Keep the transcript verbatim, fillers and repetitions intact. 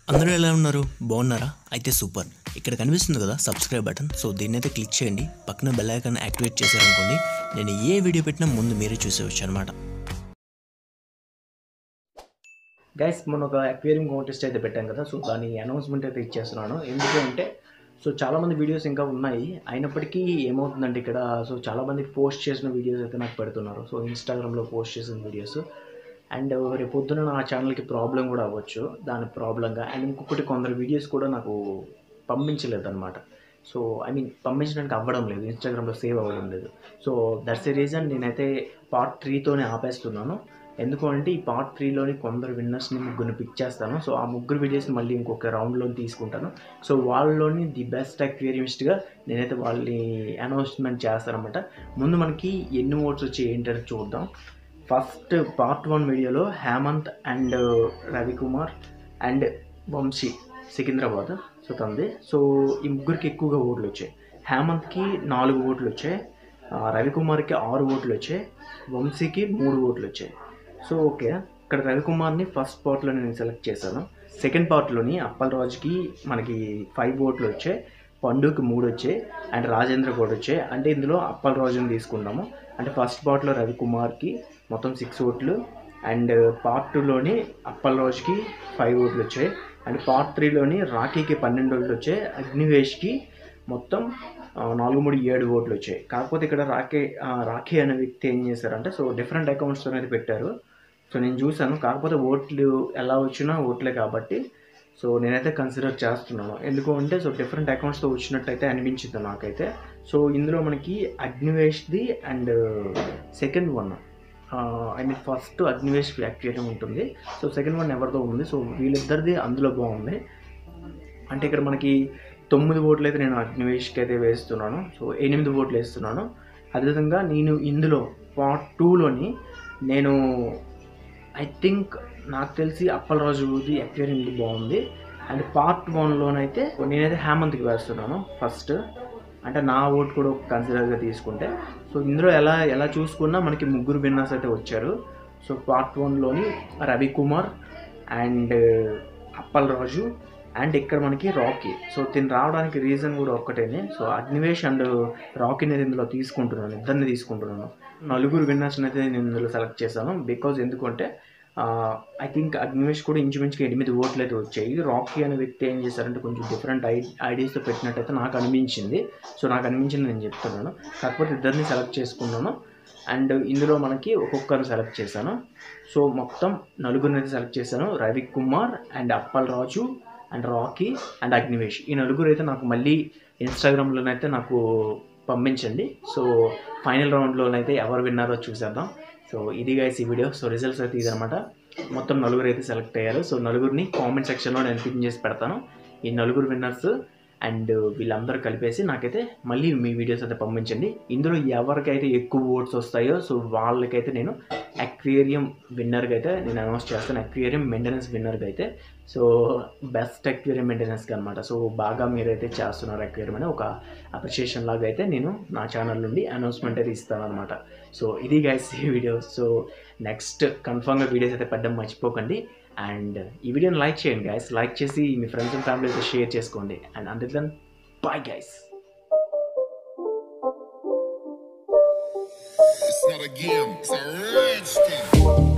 అందరూ ఎలా ఉన్నారు? బాగున్నారా? అయితే సూపర్. ఇక్కడ కనిపిస్తుంది కదా సబ్స్క్రైబ్ బటన్. సో దీన్ని అయితే క్లిక్ చేయండి. పక్కన బెల్ ఐకాన్ యాక్టివేట్ చేశారనుకోండి, నేను ఏ వీడియో పెట్టినా ముందు మీరే చూసేవచ్చు అనమాట. గైస్, మొన్న ఒక అక్వేరియం కాంటెస్ట్ అయితే పెట్టాను కదా, సో దాని అనౌన్స్మెంట్ అయితే ఇచ్చేస్తున్నాను. ఎందుకంటే సో చాలామంది వీడియోస్ ఇంకా ఉన్నాయి. అయినప్పటికీ ఏమవుతుందంటే ఇక్కడ సో చాలామంది పోస్ట్ చేసిన వీడియోస్ అయితే నాకు పెడుతున్నారు. సో ఇన్స్టాగ్రామ్లో పోస్ట్ చేసిన వీడియోస్ అండ్ రేపు పొద్దున నా ఛానల్కి ప్రాబ్లం కూడా అవ్వచ్చు, దాని ప్రాబ్లంగా. అండ్ ఇంకొకటి కొందరు వీడియోస్ కూడా నాకు పంపించలేదు అనమాట. సో ఐ మీన్ పంపించడానికి అవ్వడం లేదు, ఇన్స్టాగ్రామ్లో సేవ్ అవ్వడం లేదు. సో దట్స్ ద రీజన్ నేనైతే పార్ట్ త్రీతోనే ఆపేస్తున్నాను. ఎందుకు అంటే ఈ పార్ట్ త్రీలోని కొందరు విన్నర్స్ని ముగ్గురిని పిక్ చేస్తాను. సో ఆ ముగ్గురు వీడియోస్ని మళ్ళీ ఇంకొక రౌండ్లో తీసుకుంటాను. సో వాళ్ళలోని ది బెస్ట్ అక్వేరిమిస్ట్గా నేనైతే వాళ్ళని అనౌన్స్మెంట్ చేస్తానమాట. ముందు మనకి ఎన్ని ఓట్స్ వచ్చి ఏంటని చూద్దాం. ఫస్ట్ పార్ట్ వన్ వీడియోలో హేమంత్ అండ్ రవికుమార్ అండ్ వంశీ సికింద్రాబాద్ సో తంది. సో ఈ ముగ్గురికి ఎక్కువగా ఓట్లు వచ్చాయి. హేమంత్కి నాలుగు ఓట్లు వచ్చాయి, రవికుమార్కి ఆరు ఓట్లు వచ్చాయి, వంశీకి మూడు ఓట్లు వచ్చాయి. సో ఓకే, ఇక్కడ రవికుమార్ని ఫస్ట్ పార్ట్లో నేను సెలెక్ట్ చేశాను. సెకండ్ పార్ట్లోని అప్పలరాజుకి మనకి ఫైవ్ ఓట్లు వచ్చాయి, పండుకి మూడు వచ్చాయి అండ్ రాజేంద్ర కూడా వచ్చాయి. అంటే ఇందులో అప్పలరాజుని తీసుకున్నాము. అంటే ఫస్ట్ పార్ట్లో రవికుమార్కి మొత్తం సిక్స్ ఓట్లు అండ్ పార్ట్ టూలోని అప్పలరాజుకి ఫైవ్ ఓట్లు వచ్చాయి అండ్ పార్ట్ త్రీలోని రాఖీకి పన్నెండు ఓట్లు వచ్చాయి, అగ్నివేష్కి మొత్తం నాలుగు మూడు ఏడు ఓట్లు వచ్చాయి. కాకపోతే ఇక్కడ రాఖీ రాఖీ అనే వ్యక్తి ఏం చేశారంటే సో డిఫరెంట్ అకౌంట్స్తో అనేది పెట్టారు. సో నేను చూశాను, కాకపోతే ఓట్లు ఎలా వచ్చినా ఓట్లే కాబట్టి సో నేనైతే కన్సిడర్ చేస్తున్నాను. ఎందుకు అంటే సో డిఫరెంట్ అకౌంట్స్తో వచ్చినట్టయితే అనిపించింది నాకైతే. సో ఇందులో మనకి అగ్నివేష్ది and second one I mean first Agnivesh aquarium ఉంటుంది, సో సెకండ్ వన్ ఎవరితో ఉంది. సో వీళ్ళిద్దరిది అందులో బాగుంది. అంటే ఇక్కడ మనకి తొమ్మిది ఓట్లు అయితే నేను అగ్నివేష్కి అయితే వేస్తున్నాను, సో ఎనిమిది ఓట్లు వేస్తున్నాను. అదేవిధంగా నేను ఇందులో పార్ట్ టూలోని నేను ఐ థింక్ నాకు తెలిసి అప్పలరాజుది అక్వేరియం బాగుంది. అండ్ పార్ట్ వన్లోనైతే నేనైతే హేమంత్కి వేస్తున్నాను ఫస్ట్. అంటే నా ఓట్ కూడా కన్సిడర్గా తీసుకుంటే సో ఇందులో ఎలా ఎలా చూసుకున్నా మనకి ముగ్గురు విన్నర్స్ అయితే వచ్చారు. సో పార్ట్ వన్లోని రవికుమార్ అండ్ అప్పలరాజు అండ్ ఇక్కడ మనకి రాకీ. సో తిని రావడానికి రీజన్ కూడా ఒక్కటేనే. సో అగ్నివేష్ అండ్ రాకీని ఇందులో తీసుకుంటున్నాను, ఇద్దరిని తీసుకుంటున్నాను. నలుగురు విన్నర్స్ని అయితే నేను ఇందులో సెలెక్ట్ చేశాను. బికాజ్ ఎందుకంటే ఐ థింక్ అగ్నివేష్ కూడా ఇంచుమించుగా ఎనిమిది ఓట్లు అయితే వచ్చాయి. రాకీ అనే వ్యక్తి ఏం చేశారంటే కొంచెం డిఫరెంట్ ఐ ఐడియాస్తో పెట్టినట్టయితే నాకు అనిపించింది. సో నాకు అనిపించింది నేను చెప్తున్నాను. కాకపోతే ఇద్దరిని సెలెక్ట్ చేసుకున్నాను అండ్ ఇందులో మనకి ఒక్కొక్కరిని సెలెక్ట్ చేశాను. సో మొత్తం నలుగురిని అయితే సెలెక్ట్ చేశాను. Ravikumar and Appalaraju and Rocky and Agnivesh, ఈ నలుగురు అయితే నాకు మళ్ళీ ఇన్స్టాగ్రామ్లోనైతే నాకు పంపించండి. సో ఫైనల్ రౌండ్లోనైతే ఎవరు విన్నారో చూసేద్దాం. సో ఇది గైస్ ఈ వీడియో. సో రిజల్ట్స్ అయితే ఇదనమాట. మొత్తం నలుగురు అయితే సెలెక్ట్ అయ్యారు. సో నలుగురిని కామెంట్ సెక్షన్లో నేను పిన్ చేసి పెడతాను. ఈ నలుగురు విన్నర్స్ అండ్ వీళ్ళందరూ కలిపేసి నాకైతే మళ్ళీ మీ వీడియోస్ అయితే పంపించండి. ఇందులో ఎవరికైతే ఎక్కువ ఓట్స్ వస్తాయో సో వాళ్ళకైతే నేను అక్వేరియం విన్నర్గా అయితే నేను అనౌన్స్ చేస్తాను. అక్వేరియం మెయింటెనెన్స్ విన్నర్గా అయితే సో బెస్ట్ అక్వేరియం మెయింటెనెన్స్గా అనమాట. సో బాగా మీరైతే చేస్తున్నారు అక్వేరియం అని ఒక అప్రిషియేషన్ లాగా అయితే నేను నా ఛానల్ నుండి అనౌన్స్మెంట్ అయితే ఇస్తాను అనమాట. సో ఇది గైస్ ఈ వీడియో. సో నెక్స్ట్ కన్ఫర్మ్గా వీడియోస్ అయితే పెట్టడం మర్చిపోకండి. అండ్ ఈ వీడియోని లైక్ చేయండి గైస్, లైక్ చేసి మీ ఫ్రెండ్స్ అండ్ ఫ్యామిలీతో షేర్ చేసుకోండి. And until then bye guys. It's not a game, it's a rich thing.